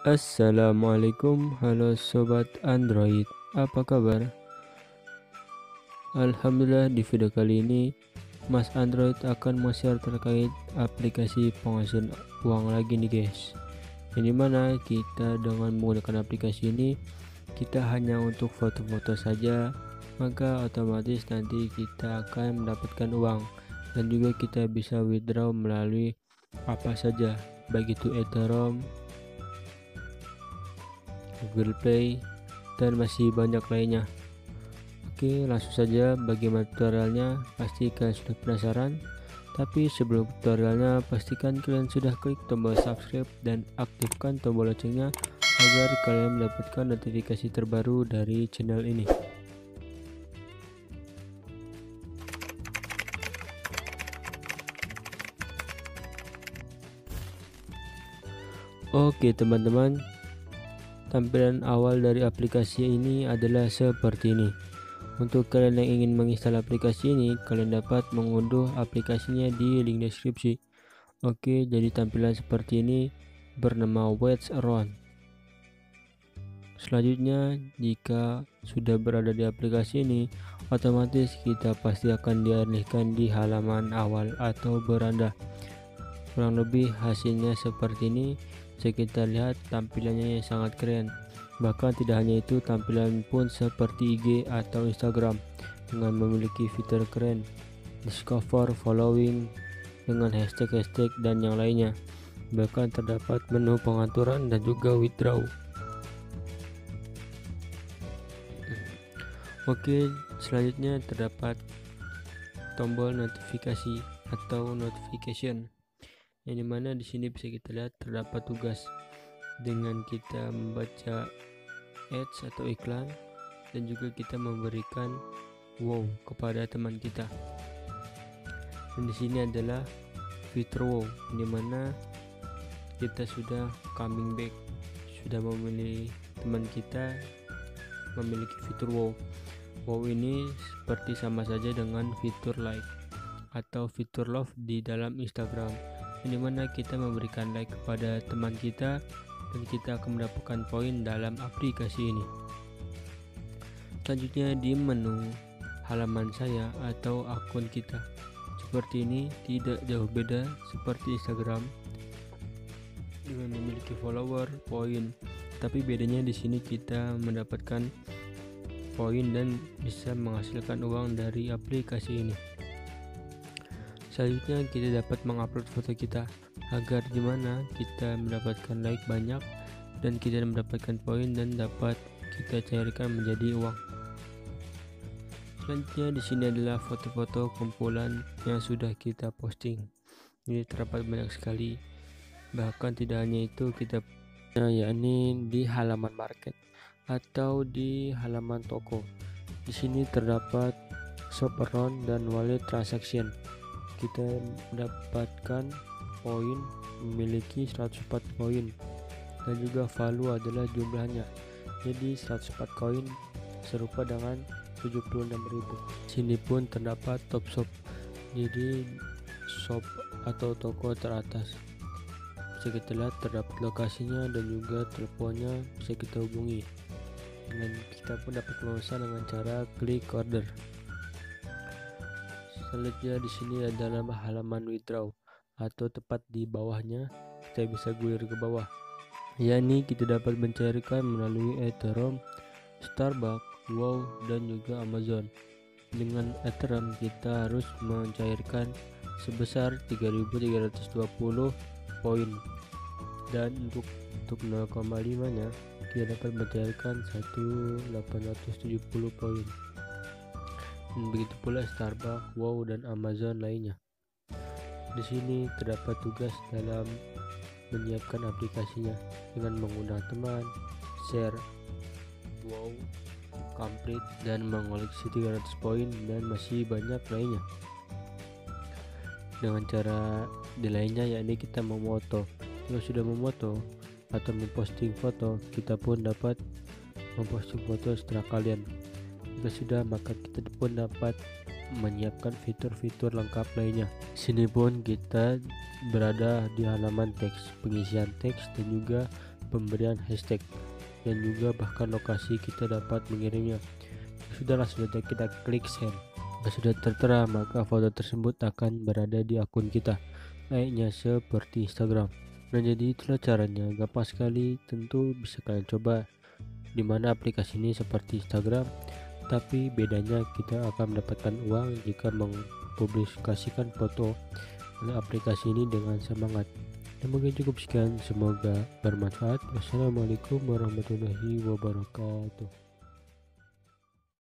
Assalamualaikum, halo sobat Android, apa kabar? Alhamdulillah, di video kali ini Mas Android akan share terkait aplikasi penghasil uang lagi nih guys. Ini mana kita dengan menggunakan aplikasi ini kita hanya untuk foto-foto saja, maka otomatis nanti kita akan mendapatkan uang dan juga kita bisa withdraw melalui apa saja, baik itu Ethereum, Google Play, dan masih banyak lainnya. Oke, langsung saja bagaimana tutorialnya. Pasti kalian sudah penasaran, tapi sebelum tutorialnya pastikan kalian sudah klik tombol subscribe dan aktifkan tombol loncengnya agar kalian mendapatkan notifikasi terbaru dari channel ini. Oke teman-teman, tampilan awal dari aplikasi ini adalah seperti ini. Untuk kalian yang ingin menginstal aplikasi ini, kalian dapat mengunduh aplikasinya di link deskripsi. Oke, jadi tampilan seperti ini bernama What's Around. Selanjutnya, jika sudah berada di aplikasi ini, otomatis kita pasti akan dialihkan di halaman awal atau beranda. Kurang lebih hasilnya seperti ini. Jika kita lihat, tampilannya yang sangat keren. Bahkan tidak hanya itu, tampilan pun seperti IG atau Instagram dengan memiliki fitur keren, discover, following dengan hashtag-hashtag dan yang lainnya. Bahkan terdapat menu pengaturan dan juga withdraw. Oke, selanjutnya terdapat tombol notifikasi atau notification, yang dimana di sini bisa kita lihat terdapat tugas dengan kita membaca ads atau iklan dan juga kita memberikan wow kepada teman kita. Dan di sini adalah fitur wow, dimana kita sudah coming back, sudah memilih teman kita memiliki fitur wow. Wow ini seperti sama saja dengan fitur like atau fitur love di dalam Instagram, di mana kita memberikan like kepada teman kita dan kita akan mendapatkan poin dalam aplikasi ini. Selanjutnya di menu halaman saya atau akun kita, seperti ini, tidak jauh beda seperti Instagram dengan memiliki follower, poin, tapi bedanya di sini kita mendapatkan poin dan bisa menghasilkan uang dari aplikasi ini. Selanjutnya kita dapat mengupload foto kita agar dimana kita mendapatkan like banyak dan kita mendapatkan poin dan dapat kita cairkan menjadi uang. Selanjutnya di sini adalah foto-foto kumpulan yang sudah kita posting. Ini terdapat banyak sekali. Bahkan tidak hanya itu, kita yakni di halaman market atau di halaman toko. Di sini terdapat shop around dan wallet transaction. Kita mendapatkan poin, memiliki 104 koin dan juga value adalah jumlahnya. Jadi 104 koin serupa dengan 76.000. Sini pun terdapat top shop, jadi shop atau toko teratas. Bisa kita lihat terdapat lokasinya dan juga teleponnya bisa kita hubungi. Dan kita pun dapat memesan dengan cara klik order. Selanjutnya di sini adalah halaman withdraw atau tepat di bawahnya kita bisa gulir ke bawah. Yakni kita dapat mencairkan melalui Ethereum, Starbucks, Wow dan juga Amazon. Dengan Ethereum kita harus mencairkan sebesar 3.320 poin dan untuk 0,5 nya kita dapat mencairkan 1.870 poin. Dan begitu pula Starbucks, Wow dan Amazon lainnya. Di sini terdapat tugas dalam menyiapkan aplikasinya dengan mengundang teman, share, wow, complete dan mengoleksi 300 poin dan masih banyak lainnya. Dengan cara di lainnya yakni kita memoto. Jika sudah memoto atau memposting foto, kita pun dapat memposting foto setelah kalian. Jika sudah, maka kita pun dapat menyiapkan fitur-fitur lengkap lainnya. Sini pun kita berada di halaman teks, pengisian teks dan juga pemberian hashtag dan juga bahkan lokasi kita dapat mengirimnya. Sudah kita klik send. Jika sudah tertera, maka foto tersebut akan berada di akun kita, layaknya seperti Instagram. Nah, jadi itulah caranya, gampang sekali, tentu bisa kalian coba. Dimana aplikasi ini seperti Instagram, tapi bedanya kita akan mendapatkan uang jika mempublikasikan foto oleh aplikasi ini dengan semangat. Dan mungkin cukup sekian, semoga bermanfaat. Wassalamualaikum warahmatullahi wabarakatuh.